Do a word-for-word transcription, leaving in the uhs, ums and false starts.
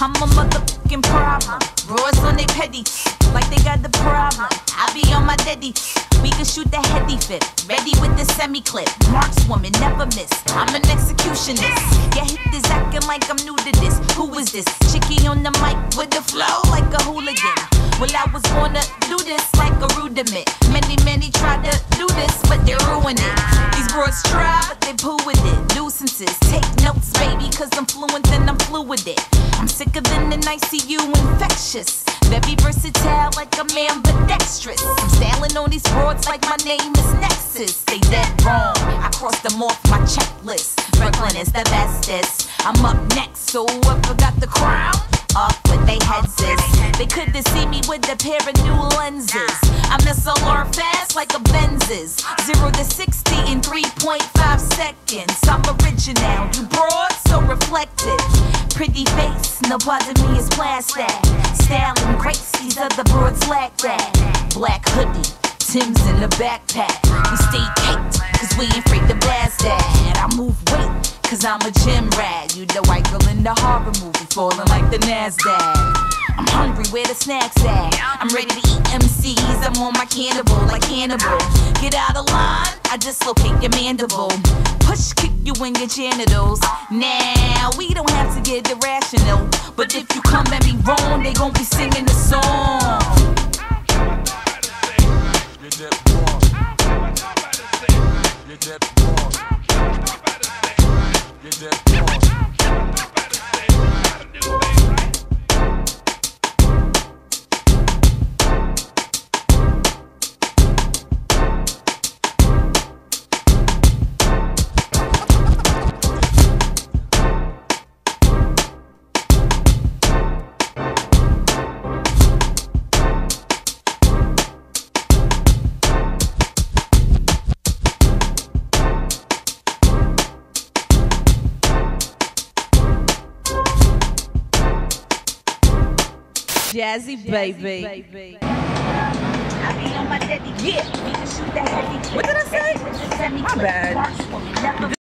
I'm a motherfucking problem. Broads on they petty, like they got the problem. I be on my daddy. We can shoot the heady fit, ready with the semi-clip. Markswoman, never miss. I'm an executionist. Yeah, hit is acting like I'm new to this. Who is this? Chickie on the mic with the flow like a hooligan. Well, I was born to do this like a rudiment. Many, many tried to do this, but they ruined it. These broads try, but they poo with it. Nuisances, take notes, baby, cause I'm fluent and I'm fluid with it. I'm sicker than an I C U infectious. Very versatile like a man, but dexterous. I'm sailing on these broads like my name is Nexus. They dead wrong, I crossed them off my checklist. Brooklyn is the bestest. I'm up next, so whoever got the crown, up with they heads is. They couldn't see me with a pair of new lenses. I'm S L R fast like a Benz's. Zero to sixty in three point five seconds. I'm original, you broad, so reflective. Pretty face, no part of me is plastic. Style and grace, these other broads lack that. Black hoodie, Tim's in the backpack. We stay caked, cause we ain't afraid to blast that. I move weight, cause I'm a gym rat. You the white girl in the horror movie, falling like the NASDAQ. I'm hungry, where the snacks at? I'm ready to eat M Cs, I'm on my cannibal like Hannibal. Get out of line, I dislocate your mandible. Push kick you in your genitals. Now, we don't have to get irrational, but if you come at me wrong, they gon' be singing the song. Jazzy baby. Yeah. What did I say? My bad.